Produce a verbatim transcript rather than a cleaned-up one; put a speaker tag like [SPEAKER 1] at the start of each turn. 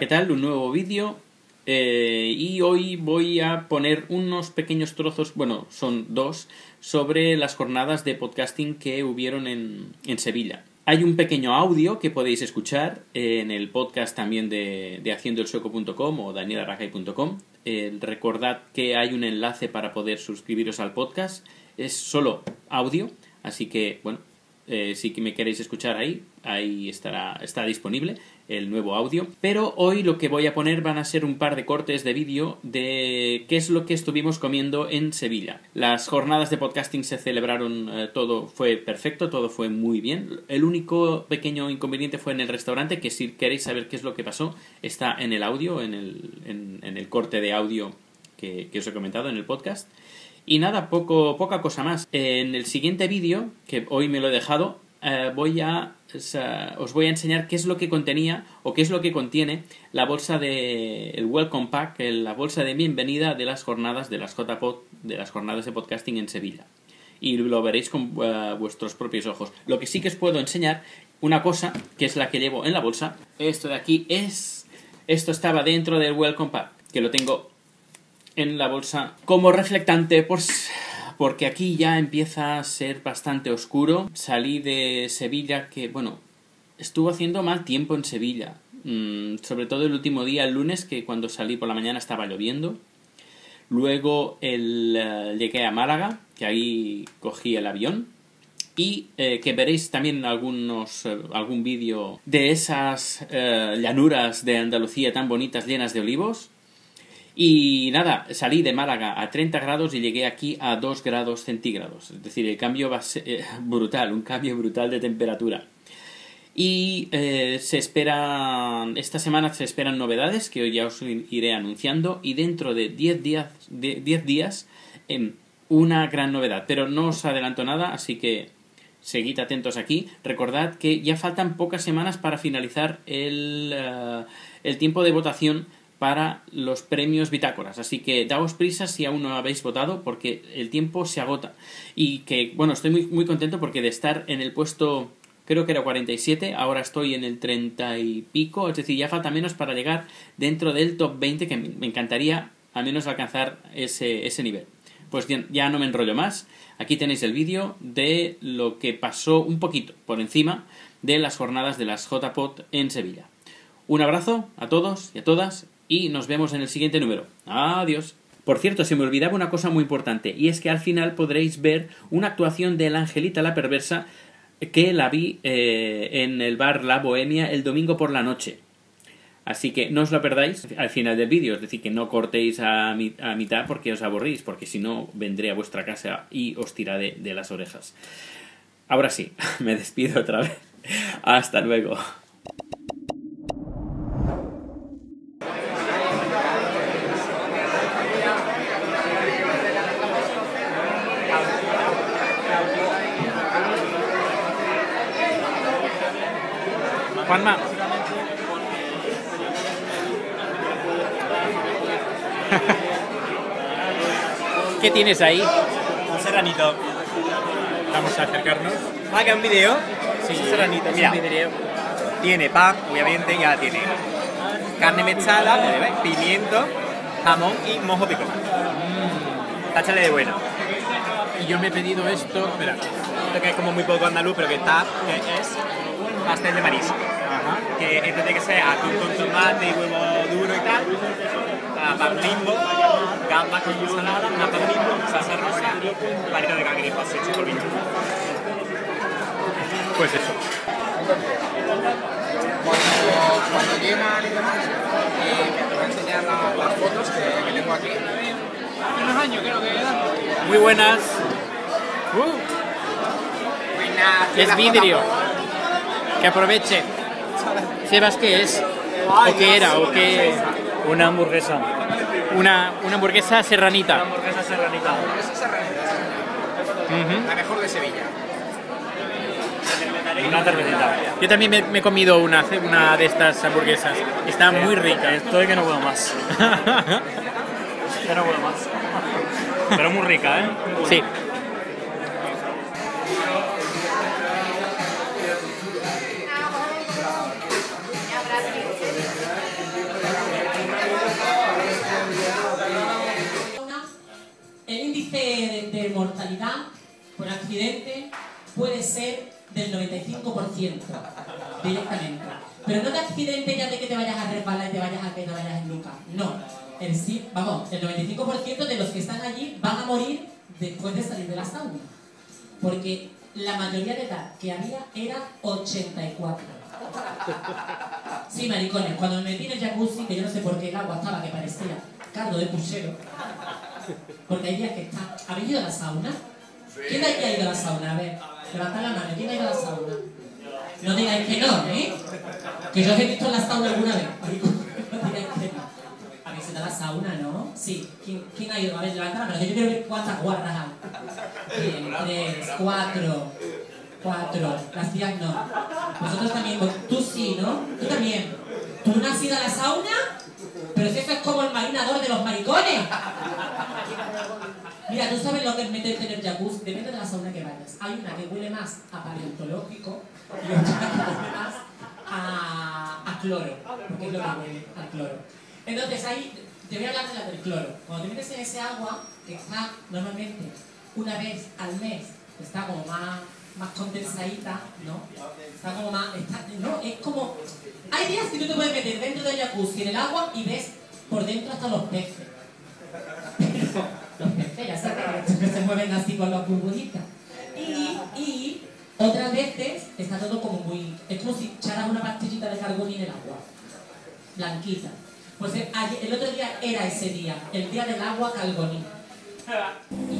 [SPEAKER 1] ¿qué tal? Un nuevo vídeo eh, y hoy voy a poner unos pequeños trozos, bueno, son dos, sobre las jornadas de podcasting que hubieron en, en Sevilla. Hay un pequeño audio que podéis escuchar en el podcast también de, de haciendo el sueco punto com o daniel arragay punto com. Eh, recordad que hay un enlace para poder suscribiros al podcast. Es solo audio, así que, bueno, eh, si me queréis escuchar ahí, ahí estará, está disponible el nuevo audio. Pero hoy lo que voy a poner van a ser un par de cortes de vídeo de qué es lo que estuvimos comiendo en Sevilla. Las jornadas de podcasting se celebraron, eh, todo fue perfecto, todo fue muy bien. El único pequeño inconveniente fue en el restaurante, que si queréis saber qué es lo que pasó, está en el audio, en el, en, en el corte de audio que, que os he comentado en el podcast. Y nada, poco, poca cosa más. En el siguiente vídeo, que hoy me lo he dejado, eh, voy a, o sea, os voy a enseñar qué es lo que contenía o qué es lo que contiene la bolsa de el Welcome Pack, la bolsa de bienvenida de las jornadas de las J P O D, de las jornadas de podcasting en Sevilla. Y lo veréis con uh, vuestros propios ojos. Lo que sí que os puedo enseñar, una cosa, que es la que llevo en la bolsa. Esto de aquí es... Esto estaba dentro del Welcome Pack, que lo tengo en la bolsa como reflectante, pues, porque aquí ya empieza a ser bastante oscuro. Salí de Sevilla, que bueno, estuvo haciendo mal tiempo en Sevilla, mm, sobre todo el último día, el lunes, que cuando salí por la mañana estaba lloviendo. Luego el, uh, llegué a Málaga, que ahí cogí el avión, y eh, que veréis también algunos eh, algún vídeo de esas eh, llanuras de Andalucía tan bonitas, llenas de olivos. Y nada, salí de Málaga a treinta grados y llegué aquí a dos grados centígrados. Es decir, el cambio va a ser eh, brutal, un cambio brutal de temperatura. Y eh, se esperan, esta semana se esperan novedades que hoy ya os iré anunciando. Y dentro de diez días, de diez días eh, una gran novedad. Pero no os adelanto nada, así que seguid atentos aquí. Recordad que ya faltan pocas semanas para finalizar el, uh, el tiempo de votación para los premios Bitácoras, así que daos prisa si aún no habéis votado porque el tiempo se agota. Y que, bueno, estoy muy, muy contento porque de estar en el puesto, creo que era cuarenta y siete, ahora estoy en el treinta y pico, es decir, ya falta menos para llegar dentro del top veinte, que me encantaría al menos alcanzar ese, ese nivel. Pues ya, ya no me enrollo más, aquí tenéis el vídeo de lo que pasó un poquito por encima de las jornadas de las J P O D en Sevilla. Un abrazo a todos y a todas, y nos vemos en el siguiente número. Adiós. Por cierto, se me olvidaba una cosa muy importante, y es que al final podréis ver una actuación de la Angelita la Perversa que la vi eh, en el bar La Bohemia el domingo por la noche. Así que no os lo perdáis al final del vídeo, es decir, que no cortéis a, mi, a mitad porque os aburrís, porque si no vendré a vuestra casa y os tiraré de las orejas. Ahora sí, me despido otra vez. Hasta luego. Juanma. ¿Qué tienes ahí?
[SPEAKER 2] Un serranito.
[SPEAKER 1] Vamos a acercarnos.
[SPEAKER 2] Ah, que es un video.
[SPEAKER 1] Sí,
[SPEAKER 2] un serranito.
[SPEAKER 1] es
[SPEAKER 2] Mira,
[SPEAKER 1] un video.
[SPEAKER 2] tiene pan, obviamente, ya tiene carne mechada, ¿ves? Pimiento, jamón y mojo picón. Mm. Táchale de bueno.
[SPEAKER 1] Y yo me he pedido esto, espera.
[SPEAKER 2] Esto que es como muy poco andaluz, pero que está, que es pastel de marisco.
[SPEAKER 1] Ajá.
[SPEAKER 2] Que esto tiene que ser atún con tomate y huevo duro y tal, pan bimbo, gambas con ensalada, una pan bimbo, salsa rosa y palito de cangrejo así hecho por vino.
[SPEAKER 1] Pues eso.
[SPEAKER 3] Cuando, cuando llegan y demás, eh, te voy a enseñar la, las fotos que, que tengo aquí. Hace unos años creo que era.
[SPEAKER 1] Muy buenas. Uh, es vidrio. Que aproveche. Sebas, ¿qué es? ¿O qué era? ¿O qué?
[SPEAKER 2] Una hamburguesa.
[SPEAKER 1] Una, una hamburguesa serranita.
[SPEAKER 2] Una hamburguesa serranita.
[SPEAKER 3] Esa es
[SPEAKER 1] Uh-huh.
[SPEAKER 3] la mejor de Sevilla.
[SPEAKER 2] Una cervecita.
[SPEAKER 1] Yo también me, me he comido una, una de estas hamburguesas. Está muy rica.
[SPEAKER 2] Estoy que no puedo más. Que no puedo más. Pero muy rica, ¿eh?
[SPEAKER 1] Sí.
[SPEAKER 4] puede ser del noventa y cinco por ciento directamente. Pero no de accidente ya de que te vayas a resbalar y te vayas a que te vayas en nuca. No. El sí, vamos, el noventa y cinco por ciento de los que están allí van a morir después de salir de la sauna. Porque la mayoría de edad que había era ochenta y cuatro. Sí, maricones, cuando me metí en el jacuzzi, que yo no sé por qué el agua estaba que parecía caldo de puchero, porque hay días que está... ¿Habéis ido a la sauna? ¿Quién de aquí ha ido a la sauna? A ver, levantad la mano, ¿quién ha ido a la sauna? No digáis que no, ¿eh? Que yo os he visto en la sauna alguna vez. No digáis que no. Habéis ido a la sauna, ¿no? Sí. ¿Quién, quién ha ido? A ver, levantad la mano, que yo quiero ver cuántas guardas hay. Bien, tres, cuatro, cuatro. Las tías no. Vosotros también, tú sí, ¿no? Tú también. ¿Tú no has ido a la sauna? Pero si eso es como el marinador de los maricones. Mira, tú sabes lo que es meterte en el jacuzzi, depende de la sauna que vayas. Hay una que huele más a paleontológico y otra que huele más a, a cloro, porque es lo que huele, al cloro. Entonces ahí, te voy a hablar de la del cloro. Cuando te metes en ese agua, que está normalmente una vez al mes, está como más, más condensadita, ¿no? Está como más, está, no, es como... Hay días que tú te puedes meter dentro del jacuzzi en el agua y ves por dentro hasta los peces. Los peces, ya sabes, que se mueven así con las burbujitas. Y, y otras veces está todo como muy... Es como si echaras una pastillita de carboní en el agua. Blanquita. Pues el, el otro día era ese día, el día del agua carboní.